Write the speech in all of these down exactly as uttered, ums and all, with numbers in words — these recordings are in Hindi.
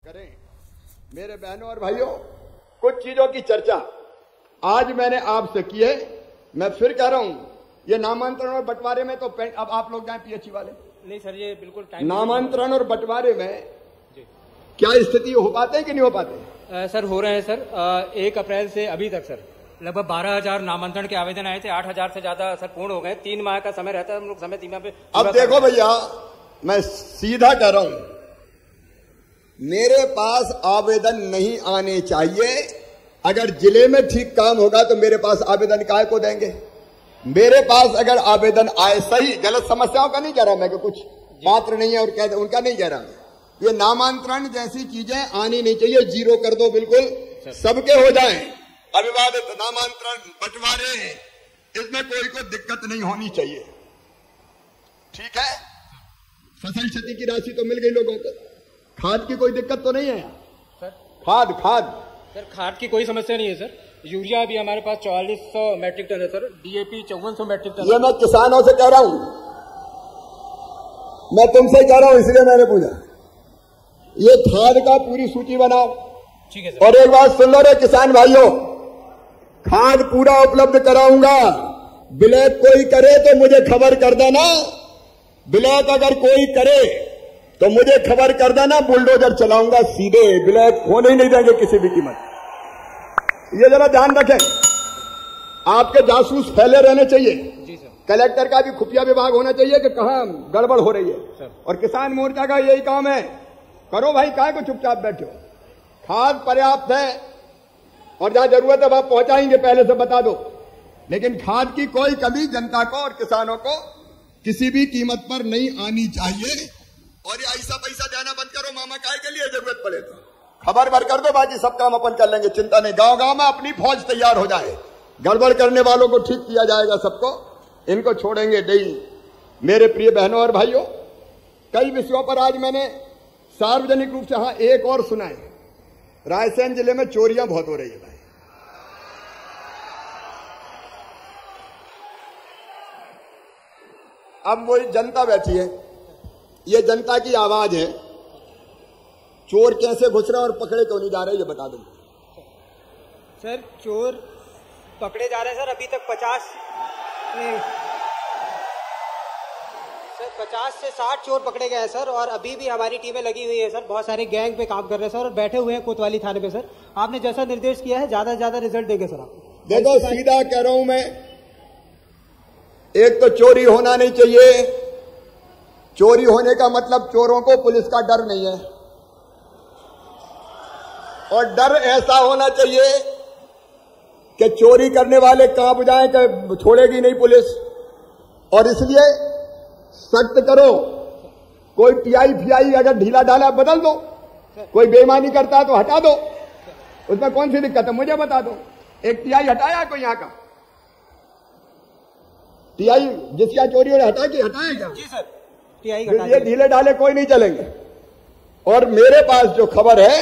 करें। मेरे बहनों और भाइयों, कुछ चीजों की चर्चा आज मैंने आपसे की है। मैं फिर कह रहा हूं, ये नामांतरण और बंटवारे में तो अब आप लोग जाएं पीएचई वाले। नहीं सर, ये बिल्कुल टाइम नामांतरण और बंटवारे में क्या स्थिति हो पाते हैं कि नहीं हो पाते? आ, सर हो रहे हैं सर। आ, एक अप्रैल से अभी तक सर लगभग बारह हजार नामांतरण के आवेदन आए थे। आठ हजार से ज्यादा सर पूर्ण हो गए। तीन माह का समय रहता है हम लोग समय सीमा पे। अब देखो भैया, मैं सीधा कह रहा हूं, मेरे पास आवेदन नहीं आने चाहिए। अगर जिले में ठीक काम होगा तो मेरे पास आवेदन काय को देंगे? मेरे पास अगर आवेदन आए, सही गलत समस्याओं का नहीं कह रहा मैं कि कुछ पात्र नहीं है और कह उनका नहीं कह रहा मैं। ये नामांतरण जैसी चीजें आनी नहीं चाहिए, जीरो कर दो, बिल्कुल सबके हो जाएं। अविवादित नामांतरण बंटवारे, इसमें कोई को दिक्कत नहीं होनी चाहिए। ठीक है, फसल क्षति की राशि तो मिल गई लोगों को, खाद की कोई दिक्कत तो नहीं है सर? खाद खाद सर खाद की कोई समस्या नहीं है सर। यूरिया भी हमारे पास चौवालीस सौ मैट्रिक टन है सर। डीएपी चौवन सौ मैट्रिक टन। ये मैं किसानों से कह रहा हूं, मैं तुमसे कह रहा हूं, इसलिए मैंने पूछा। ये खाद का पूरी सूची बनाओ। ठीक है सर। और एक बात सुन लो रे किसान भाइयों, खाद पूरा उपलब्ध कराऊंगा। ब्लैक कोई करे तो मुझे खबर कर देना। ब्लैक अगर कोई करे तो मुझे खबर कर देना, बुलडोजर चलाऊंगा सीधे। ब्लैक होने ही नहीं देंगे किसी भी कीमत। ये जरा ध्यान रखें, आपके जासूस फैले रहने चाहिए। जी सर। कलेक्टर का भी खुफिया विभाग होना चाहिए कि कहां गड़बड़ हो रही है सर। और किसान मोर्चा का यही काम है। करो भाई, काहे को चुपचाप बैठे हो? खाद पर्याप्त है और जहां जरूरत है वहां पहुंचाएंगे, पहले से बता दो। लेकिन खाद की कोई कमी जनता को और किसानों को किसी भी कीमत पर नहीं आनी चाहिए। और ये ऐसा पैसा देना बंद करो, मामा काय के लिए जरूरत पड़े तो खबर भर कर दो, बाकी सब काम अपन कर लेंगे, चिंता नहीं। गांव गांव में अपनी फौज तैयार हो जाए, गड़बड़ करने वालों को ठीक किया जाएगा सबको, इनको छोड़ेंगे नहीं। मेरे प्रिय बहनों और भाइयों, कई विषयों पर आज मैंने सार्वजनिक रूप से हाँ एक और सुना है। रायसेन जिले में चोरियां बहुत हो रही है भाई। अब वही जनता बैठी है, ये जनता की आवाज है। चोर कैसे घुस रहे हैं और पकड़े क्यों नहीं जा रहे, ये बता दो सर। चोर पकड़े जा रहे हैं सर। अभी तक पचास नहीं सर पचास से साठ चोर पकड़े गए हैं सर। और अभी भी हमारी टीमें लगी हुई है सर, बहुत सारे गैंग पे काम कर रहे हैं सर और बैठे हुए हैं कोतवाली थाने पे सर। आपने जैसा निर्देश किया है ज्यादा से ज्यादा रिजल्ट देंगे सर आप। देखो सीधा कह रहा हूं मैं, एक तो चोरी होना नहीं चाहिए। चोरी होने का मतलब चोरों को पुलिस का डर नहीं है, और डर ऐसा होना चाहिए कि चोरी करने वाले कांप जाएं कि छोड़ेगी नहीं पुलिस। और इसलिए सख्त करो। कोई टीआई फीआई अगर ढीला ढाला बदल दो, कोई बेईमानी करता है तो हटा दो, उसमें कौन सी दिक्कत है? मुझे बता दो, एक टीआई हटाया कोई यहां का? टीआई जिसका चोरी हो हटा के हटाया क्या? जी सर, टीआई ये ढीले ढाले कोई नहीं चलेंगे। और मेरे पास जो खबर है,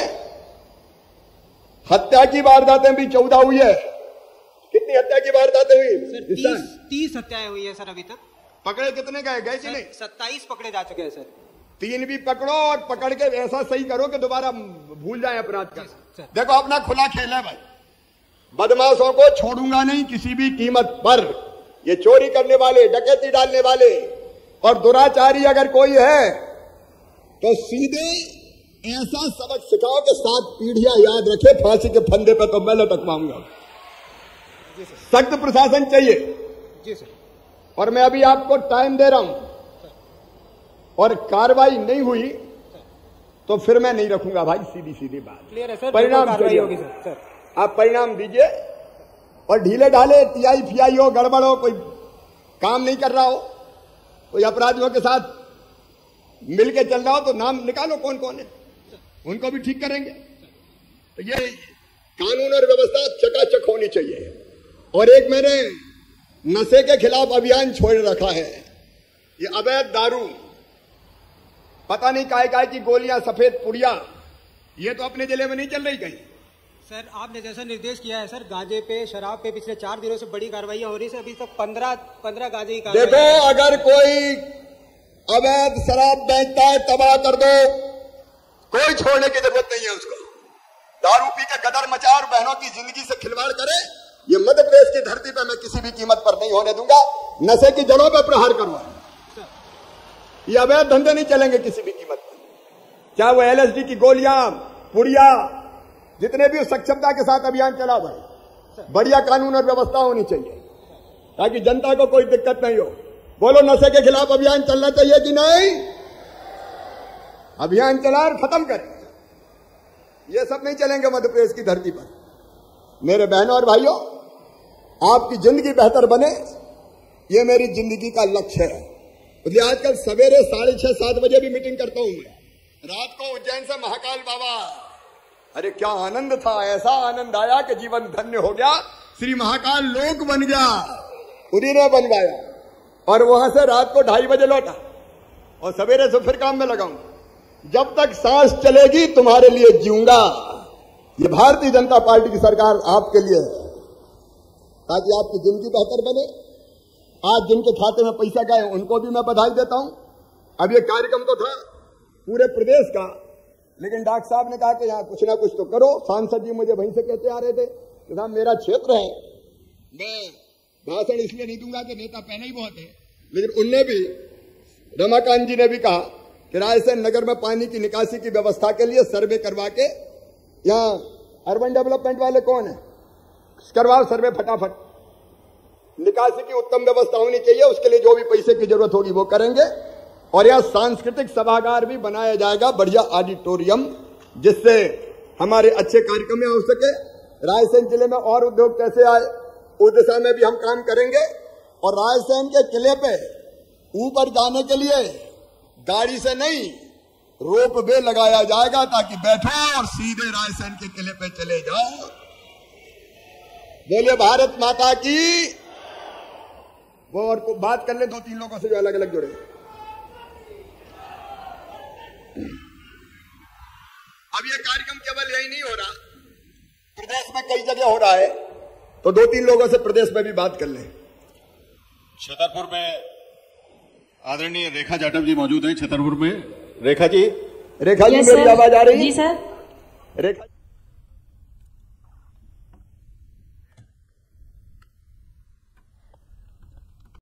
हत्या की वारदातें भी चौदह हुई है। कितनी हत्या की वारदातें हुई? तीस, तीस हत्याएं हुई है सर अभी तक। पकड़े कितने गए गए कि नहीं? सत्ताईस पकड़े जा चुके हैं सर। तीन भी पकड़ो और पकड़ के ऐसा सही करो कि दोबारा भूल जाए अपराध का। देखो अपना खुला खेल है भाई, बदमाशों को छोड़ूंगा नहीं किसी भी कीमत पर। ये चोरी करने वाले, डकैती डालने वाले और दुराचारी अगर कोई है तो सीधे ऐसा सबक सिखाओ कि सात पीढ़ियां याद रखे। फांसी के फंदे पर तो मैं लटकवाऊंगा। सख्त प्रशासन चाहिए। जी सर। और मैं अभी आपको टाइम दे रहा हूं, और कार्रवाई नहीं हुई तो फिर मैं नहीं रखूंगा भाई। सीधी सीधी बात, क्लियर है सर। परिणाम कार्रवाई होगी सर। सर आप परिणाम दीजिए। और ढीले ढाले टीआई फीआई हो, गड़बड़ हो, कोई काम नहीं कर रहा हो, कोई अपराधियों के साथ मिलके चल रहा हो, तो नाम निकालो कौन कौन है, उनको भी ठीक करेंगे। तो ये कानून और व्यवस्था चकाचक होनी चाहिए। और एक मैंने नशे के खिलाफ अभियान छोड़ रखा है। ये अवैध दारू, पता नहीं काय काय की गोलियां, सफेद पुड़िया, ये तो अपने जिले में नहीं चल रही कहीं। सर आपने जैसा निर्देश किया है सर, गांजे पे, शराब पे पिछले चार दिनों से बड़ी कार्रवाई हो रही है। अभी तक पंद्रह पंद्रह गांजे की कार्रवाई। देखो, अगर कोई अवैध शराब बेचता है तबाह कर दो, कोई छोड़ने की जरूरत नहीं है उसको। दारू पी के गदर मचा और बहनों की जिंदगी से खिलवाड़ करे, ये मध्य प्रदेश की धरती पर मैं किसी भी कीमत पर नहीं होने दूंगा। नशे की जड़ों पर प्रहार करूंगा। ये अवैध धंधे नहीं चलेंगे किसी भी कीमत पर, चाहे वो एलएसडी की गोलियां, पुड़िया, जितने भी सक्षमता के साथ अभियान चला भाई, बढ़िया कानून और व्यवस्था होनी चाहिए ताकि जनता को कोई दिक्कत नहीं हो। बोलो, नशे के खिलाफ अभियान चलना चाहिए कि नहीं? अभियान चला और खत्म करें। ये सब नहीं चलेंगे मध्य प्रदेश की धरती पर। मेरे बहनों और भाइयों, आपकी जिंदगी बेहतर बने, ये मेरी जिंदगी का लक्ष्य है। इसलिए आजकल सवेरे साढ़े छह सात बजे भी मीटिंग करता हूं मैं, रात को उज्जैन से महाकाल बाबा। अरे क्या आनंद था, ऐसा आनंद आया कि जीवन धन्य हो गया। श्री महाकाल लोक बन गया, उन्हीं ने बनवाया। और वहां से रात को ढाई बजे लौटा और सवेरे से फिर काम में लगाऊंगा। जब तक सांस चलेगी तुम्हारे लिए जीऊंगा। ये भारतीय जनता पार्टी की सरकार आपके लिए है, ताकि आपकी जिंदगी बेहतर बने। आज जिनके खाते में पैसा गए उनको भी मैं बधाई देता हूं। अब ये कार्यक्रम तो था पूरे प्रदेश का, लेकिन डॉक्टर साहब ने कहा कि यहाँ कुछ ना कुछ तो करो। सांसद जी मुझे वहीं से कहते आ रहे थे कि साहब मेरा क्षेत्र है, मैं भाषण इसलिए नहीं दूंगा कि नेता पहले ही बहुत है, लेकिन उनने भी, रमाकांत जी ने भी कहा कि रायसेन नगर में पानी की निकासी की व्यवस्था के लिए सर्वे करवा के, यहाँ अर्बन डेवलपमेंट वाले कौन है, करवाओ सर्वे फटाफट। निकासी की उत्तम व्यवस्था होनी चाहिए, उसके लिए जो भी पैसे की जरूरत होगी वो करेंगे। और यहाँ सांस्कृतिक सभागार भी बनाया जाएगा, बढ़िया ऑडिटोरियम, जिससे हमारे अच्छे कार्यक्रम में हो सके। रायसेन जिले में और उद्योग कैसे आए, उस दिशा में भी हम काम करेंगे। और रायसेन के किले पे ऊपर जाने के लिए गाड़ी से नहीं, रोप वे लगाया जाएगा, ताकि बैठो और सीधे रायसेन के किले पे चले जाओ। बोलिए भारत माता की। वो और को बात कर ले दो तीन लोगों से जो अलग अलग जुड़े। अब ये कार्यक्रम केवल यही नहीं हो रहा, प्रदेश में कई जगह हो रहा है, तो दो तीन लोगों से प्रदेश में भी बात कर लें। छतरपुर में आदरणीय रेखा जाटव जी मौजूद हैं। छतरपुर में रेखा जी। रेखा जी, मेरी आवाज आ रही है? जी सर। रेखा